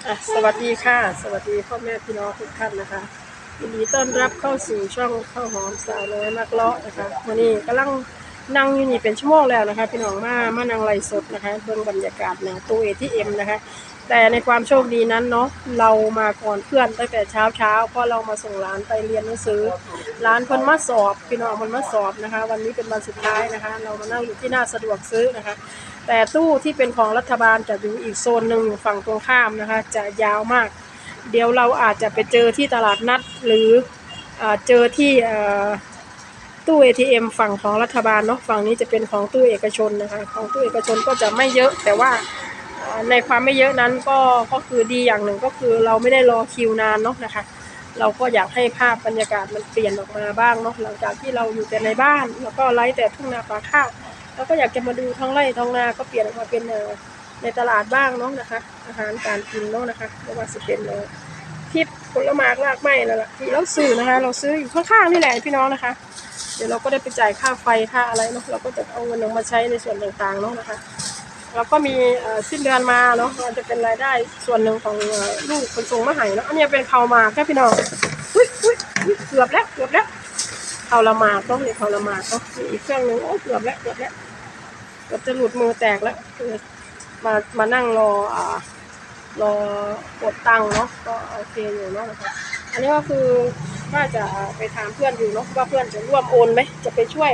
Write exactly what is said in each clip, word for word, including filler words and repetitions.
อ่ะสวัสดีค่ะสวัสดีพ่อแม่พี่น้องทุกท่านนะคะยินดีต้อนรับเข้าสู่ช่องข้าวหอมสาวน้อยนักเลาะนะคะวันนี้กำลังนั่งอยู่นี่เป็นชั่วโมงแล้วนะคะพี่น้องมามานั่งไลฟ์สดนะคะเบิ่งบรรยากาศหน้าตู้ เอ ที เอ็ม นะคะแต่ในความโชคดีนั้นเนาะเรามาก่อนเพื่อนตั้งแต่เช้าเช้าเพราะเรามาส่งหลานไปเรียนหนังสือหลานคนมาสอบพี่น้องคนมาสอบนะคะวันนี้เป็นวันสุดท้ายนะคะเรามานั่งอยู่ที่หน้าสะดวกซื้อนะคะแต่ตู้ที่เป็นของรัฐบาลจะอยู่อีกโซนหนึ่งฝั่งตรงข้ามนะคะจะยาวมากเดี๋ยวเราอาจจะไปเจอที่ตลาดนัดหรือเจอที่ตู้ เอ ที เอ็ม ฝั่งของรัฐบาลเนาะฝั่งนี้จะเป็นของตู้เอกชนนะคะของตู้เอกชนก็จะไม่เยอะแต่ว่าในความไม่เยอะนั้นก็ก็คือดีอย่างหนึ่งก็คือเราไม่ได้รอคิวนานเนาะนะคะเราก็อยากให้ภาพบรรยากาศมันเปลี่ยนออกมาบ้างเนาะหลังจากที่เราอยู่แต่ในบ้านแล้วก็ไล่แต่ทุ่งนาป่าข้าวแล้วก็อยากจะมาดูท้องไร่ท้องนาก็เปลี่ยนออกมาเป็นในตลาดบ้างเนาะนะคะอาหารการกินเนาะนะคะไม่ว่าจะเป็นพริกผลไม้รากไม้นั่นแหละที่เราซื้อนะคะเราซื้ออยู่ข้างๆนี่แหละพี่น้องนะคะเดี๋ยวเราก็ได้ไปจ่ายค่าไฟค่าอะไรเนาะเราก็จะเอาเงินลงมาใช้ในส่วนต่างๆเนาะนะคะเราก็มีสิ้นเดือนมาเนาะมันจะเป็นรายได้ส่วนหนึ่งของลูกคนส่งมาให้เนาะอันนี้เป็นข้าวหมากแค่พี่น้องอุ้ยอุ้ยเกือบแล้วเกือบแล้วข้าวละหมากต้องมีข้าวละหมากเนาะอีกเครื่องนึงโอ้เกือบแล้วเกือบแล้วเกือบจะหลุดมือแตกแล้วมามานั่งรออ่ารอกดตังค์เนาะก็โอเคอยู่เนาะนะคะอันนี้ก็คือว่าจะไปถามเพื่อนอยู่เนาะว่าเพื่อนจะร่วมโอนไหมจะไปช่วย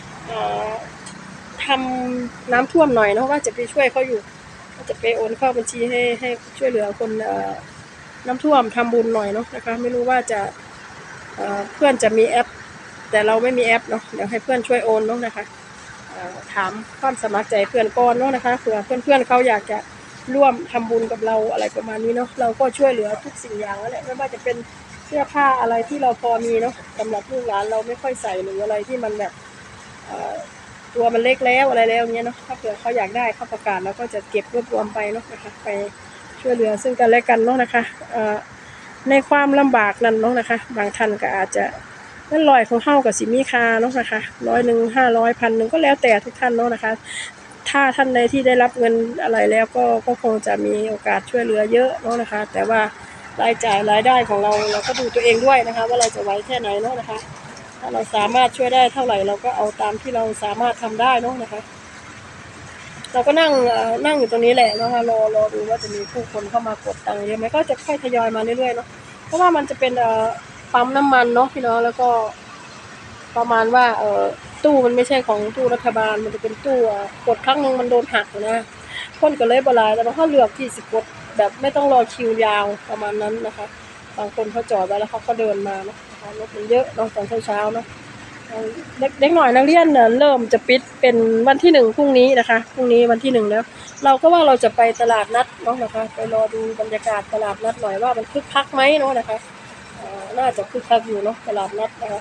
ทำน้ำท่วมหน่อยเนาะว่าจะไปช่วยเขาอยู่จะไปโอนเข้าบัญชีให้ให้ช่วยเหลือคนน้ำท่วมทำบุญหน่อยเนาะนะคะไม่รู้ว่าจะเพื่อนจะมีแอปแต่เราไม่มีแอปเนาะเดี๋ยวให้เพื่อนช่วยโอนเนาะนะคะถามความสมัครใจเพื่อนก่อนเนาะนะคะเผื่อเพื่อนๆเขาอยากจะร่วมทำบุญกับเราอะไรประมาณนี้เนาะเราก็ช่วยเหลือทุกสิ่งอย่างนั่นแหละไม่ว่าจะเป็นเสื้อผ้าอะไรที่เราพอมีเนาะสำหรับลูกหลานเราไม่ค่อยใส่หรืออะไรที่มันแบบตัวมันเล็กแล้วอะไรแล้วเงี้ยเนาะถ้าเผื่อเขาอยากได้เขาประกาศเราก็จะเก็บรวบรวมไปเนาะนะคะไปช่วยเหลือซึ่งกันและกันเนาะนะคะในความลำบากนั้นเนาะนะคะบางท่านก็อาจจะนั่นลอยของเฮากับสิมีค่าเนาะนะคะร้อยหนึ่งห้าร้อยพันหนึ่งก็แล้วแต่ทุกท่านเนาะนะคะถ้าท่านใดที่ได้รับเงินอะไรแล้วก็ก็คงจะมีโอกาสช่วยเหลือเยอะเนาะนะคะแต่ว่ารายจ่ายรายได้ของเราเราก็ดูตัวเองด้วยนะคะว่าเราจะไหวแค่ไหนเนาะนะคะถ้าเราสามารถช่วยได้เท่าไหร่เราก็เอาตามที่เราสามารถทำได้เนาะนะคะเราก็นั่งนั่งอยู่ตรงนี้แหละนะคะรอรอดูว่าจะมีผู้คนเข้ามากดตังค์เยอะไหมก็จะค่อยทยอยมาเรื่อยๆเนาะเพราะว่ามันจะเป็นปั๊มน้ำมันเนาะพี่น้องแล้วก็ประมาณว่าเออตู้มันไม่ใช่ของตู้รัฐบาลมันจะเป็นตู้กดครั้งนึงมันโดนหักนะคนก็เลยบลายแต่ถ้าเลือกที่สิกดแบบไม่ต้องรอคิวยาวประมาณนั้นนะคะบางคนเขาจอดไว้แล้วเขาก็เดินมาเนาะรถมันเยอะเนาะตอนเช้าๆเนาะเด็กเด็กหน่อยนักเรียนเริ่มจะปิดเป็นวันที่หนึ่งพรุ่งนี้นะคะพรุ่งนี้วันที่หนึ่งแล้วเราก็ว่าเราจะไปตลาดนัดเนาะนะคะไปรอดูบรรยากาศตลาดนัดหน่อยว่ามันคึกคักไหมเนาะนะคะน่าจะคึกคักอยู่เนาะตลาดนัดนะคะ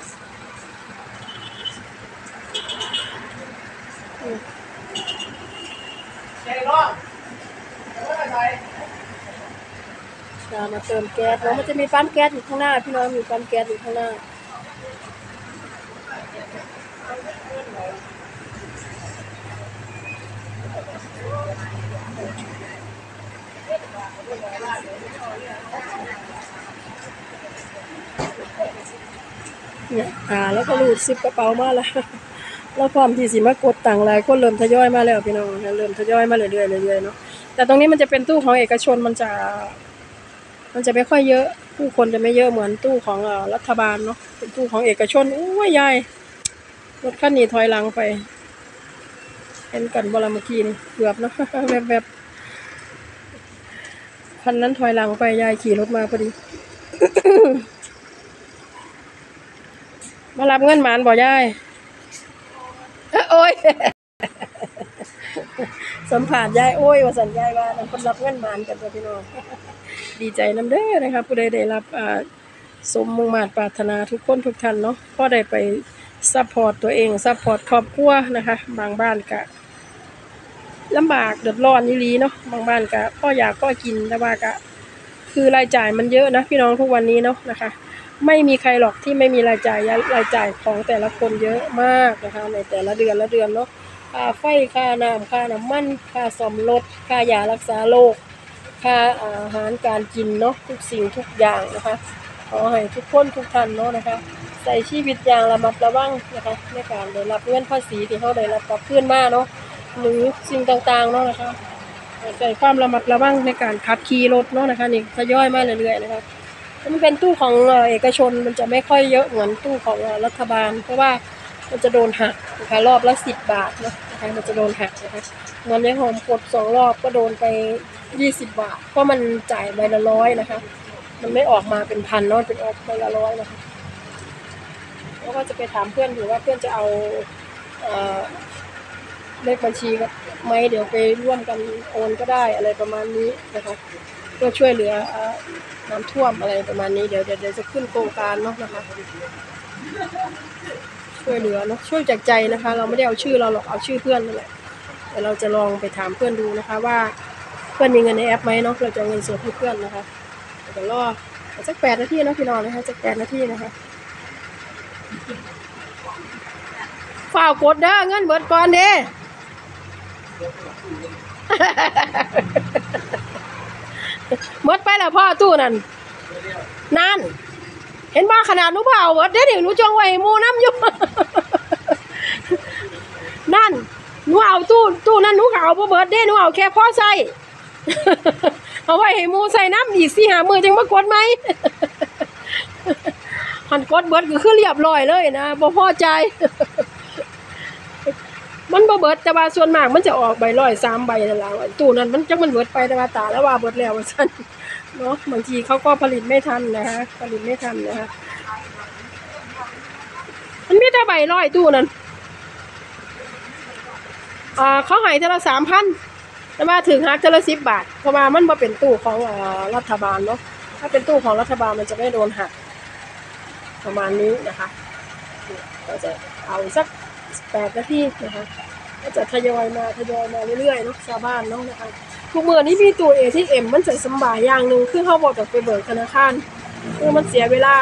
มาเติมแก๊สแล้วมันจะมีปั๊มแก๊สอยู่ข้างหน้าพี่น้องมีปั๊มแก๊สอยู่ข้างหน้าเนี่ยอ่าแล้วก็รูดซิปกระเป๋ามาแล้วแล้วความที่สิมากดตังค์หลายคนเริ่มทยอยมาแล้วพี่น้องเริ่มทยอยมาเรื่อยๆเรื่อยๆเนาะแต่ตรงนี้มันจะเป็นตู้ของเอกชนมันจะมันจะไม่ค่อยเยอะผู้คนจะไม่เยอะเหมือนตู้ของรัฐบาลเนาะเป็นตู้ของเอกชนอู้ยยายรถคันนี้ถอยหลังไปเห็นกันบ่ละเมื่อกี้นี่เกือบเนาะแบบๆคันนั้นถอยหลังไปยายขี่รถมาพอดีมารับเงินหมานบ่ยายโอ้ยสัมผัสยายโอ้ยว่าสัญญาว่านั่นคนรับเงินหมานกันตัวพี่น้องดีใจน้ำเด้อนะครับผู้ใดได้รับสมมุ่งมั่นปรารถนาทุกคนทุกท่านเนาะก็ได้ไปซัพพอร์ตตัวเองซัพพอร์ตครอบครัวนะคะบางบ้านก็ลำบากเดือดร้อนนี่ลีเนาะบางบ้านก็พ่ออยากก็กินแต่ว่าก็คือรายจ่ายมันเยอะนะพี่น้องทุกวันนี้เนาะนะคะไม่มีใครหรอกที่ไม่มีรายจ่ายรายจ่ายของแต่ละคนเยอะมากนะคะในแต่ละเดือนละเดือนเนาะค่าไฟค่าน้ำค่าน้ำมันค่าซ่อมรถค่ายารักษาโรคค่าอาหารการกินเนาะทุกสิ่งทุกอย่างนะคะขอให้ทุกคนทุกท่านเนาะนะคะใส่ชีวิตอย่างระมัดระวังนะคะในการได้รับเงินภาษีที่เขาได้รับกลับคืนมาเนาะหรือสิ่งต่างๆเนาะนะคะใส่ความระมัดระวังในการขับขี่รถเนาะนะคะนี่ทยอยมาเรื่อยๆนะคะมันเป็นตู้ของเอกชนมันจะไม่ค่อยเยอะเหมือนตู้ของรัฐบาลเพราะว่ามันจะโดนหักนะคะรอบละสิบบาทเนาะนะคะมันจะโดนหักนะคะเหมือนในหอมกดสองรอบก็โดนไปยี่สิบบาทเพราะมันจ่ายใบละร้อยนะคะมันไม่ออกมาเป็นพันเนาะเป็นออกใบละร้อยนะคะแล้วก็จะไปถามเพื่อนอยู่ว่าเพื่อนจะเอาเอ่อเลขบัญชีกับไหมเดี๋ยวไปร่วมกันโอนก็ได้อะไรประมาณนี้นะคะเพื่อช่วยเหลือน้ำท่วมอะไรประมาณนี้เดี๋ยวเดี๋ยวจะขึ้นโครงการเนาะนะคะช่วยเหลือเนาะช่วยจากใจนะคะเราไม่ได้เอาชื่อเราหรอกเอาชื่อเพื่อนนั่นแหละแต่เราจะลองไปถามเพื่อนดูนะคะว่าเพื่อนมีเงินในแอปไหมเนาะเราจะเงินสดให้เพื่อนนะคะเดี๋ยวรอสักแปดนาทีนะพี่น้องนะคะสักแปดนาทีนะคะฝ่าวกดเด้อเงินเบิดก่อนเด้หมดไปแล้วพ่อตู้นั่นนั่นเห็นบ้าขนาดหนูเผาหมดเด้เดี๋ยวหนูจองไว้หมูน้ำอยู่นั่นหนูเอาตู้ตู้นั่นหนูเอาบ่เบิดเด้หนูเอาแค่พ่อใส่เอาไว้ให้หมูใส่น้ำอีกสี่ห้ามือจังมากดไหมหันกดเบิดก็คือเรียบร้อยเลยนะบ่พอใจมันบ่เบิดแต่ว่าส่วนมากมันจะออกใบร้อยสามใบนั่นแหละตู้นั้นมันจังมันเบิดไปแต่ว่าตาแล้วว่าเบิดแล้วว่าซั่นเนาะบางทีเขาก็ผลิตไม่ทันนะคะผลิตไม่ทันนะคะมันมีแต่ใบร้อยตู้นั้นอ่าเขาให้เท่าละสามพันแต่ว่าถึงหักเท่าละสิบบาทเพราะว่ามันบ่เป็นตู้ของอ่ารัฐบาลเนาะถ้าเป็นตู้ของรัฐบาลมันจะไม่โดนหักประมาณนี้นะคะก็จะเอาสักแปดนาทีนะคะก็จะทยอยมาทยอยมาเรื่อยๆเนาะชาวบ้านเนาะนะคะทุกเมื่อนี้มีตู้ เอ ที เอ็ม มันจะสบายอย่างหนึ่งคือเขาบอกจะไปเบิกธนาคารคือมันเสียเวลา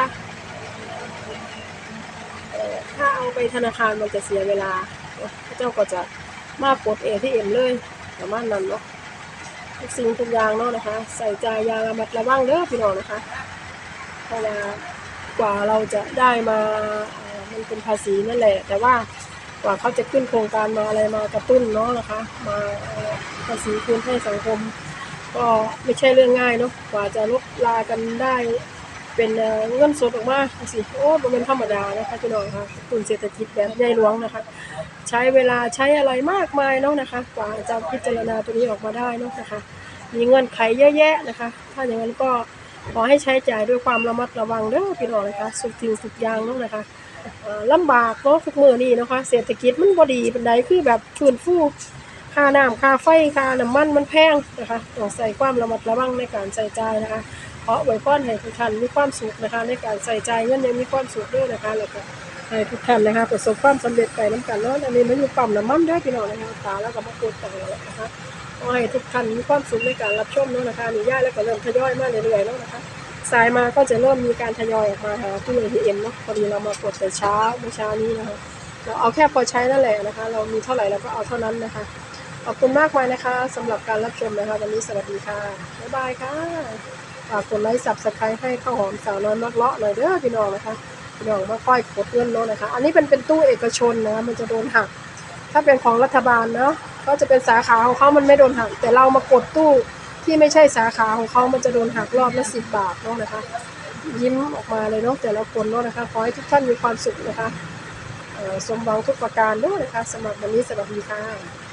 ถ้าเอาไปธนาคารมันจะเสียเวลาเจ้าก็จะมากด เอ ที เอ็ม เลยประมาณนั้นเนาะทุกสิ่งทุกอย่างเนาะนะคะใส่ใจยาระมัดระวังเด้อพี่น้องนะคะเพราะว่ากว่าเราจะได้มามันเป็นภาษีนั่นแหละแต่ว่ากว่าเขาจะขึ้นโครงการมาอะไรมากระตุ้นเนาะนะคะมาภาษีคืนให้สังคมก็ไม่ใช่เรื่องง่ายเนาะกว่าจะลดลากันได้เป็นเงินสดออกมาสิโอ้มันเป็นธรรมดานะคะพี่น้องค่ะกลุ่มเศรษฐกิจแบบใหญ่หลวงนะคะใช้เวลาใช้อะไรมากมายเนาะนะคะกว่าจะพิจารณาตัวนี้ออกมาได้เนาะนะคะมีเงื่อนไขเยอะแยะนะคะถ้าอย่างนั้นก็ขอให้ใช้จ่ายด้วยความระมัดระวังเด้อพี่น้องนะคะสุดทิ้งสุดยางเนาะนะคะลำบากเนาะทุกมือนี่นะคะเศรษฐกิจมันบ่ดีเป็นใดคือแบบฟื้นฟูค่าน้ำค่าไฟค่าน้ำมันมันแพงนะคะต้องใส่ความระมัดระวังในการใส่ใจนะคะเพราะไว้ป้อนให้ทุกท่านมีความสุขนะคะในการใส่ใจเงินยังมีความสุขด้วยนะคะแล้วก็ให้ทุกท่านนะคะประสบความสำเร็จไปน้ำกันเนาะอันนี้มันอยู่ปั๊มน้ำมันด้วยพี่น้องนะคะตาแล้วก็มากดต่อแล้วนะคะขอให้ทุกท่านมีความสุขในการรับชมเนาะนะคะนี่ย่าแล้วก็เริ่มทยอยมาเรื่อยๆแล้วนะคะสายมาก็จะเริ่มมีการทยอยออกมาหาตู้ เอ ที เอ็ม เนาะพอดีเรามากดแต่เช้าเมื่อเช้านี้นะคะเราเอาแค่พอใช้นั่นแหละนะคะเรามีเท่าไหร่เราก็เอาเท่านั้นนะคะขอบคุณมากมายนะคะสำหรับการรับชมนะคะวันนี้สวัสดีค่ะบ๊ายบายค่ะฝากกดไลค์ ซับสไครบ์ ให้ข้าวหอมสาวน้อยมักเลาะหน่อยเด้อพี่น้องนะคะพี่น้องมาค่อยกดเงินเนาะนะคะอันนี้เป็นเป็นตู้เอกชนนะมันจะโดนหักถ้าเป็นของรัฐบาลเนาะก็จะเป็นสาขาของเขามันไม่โดนหักแต่เรามากดตู้ที่ไม่ใช่สาขาของเขามันจะโดนหักรอบละสิบบาทเนาะนะคะยิ้มออกมาเลยเนาะแต่ละคนเนาะนะคะขอให้ทุกท่านมีความสุขนะคะสมหวังทุกประการด้วยนะคะสำหรับวันนี้สวัสดีค่ะ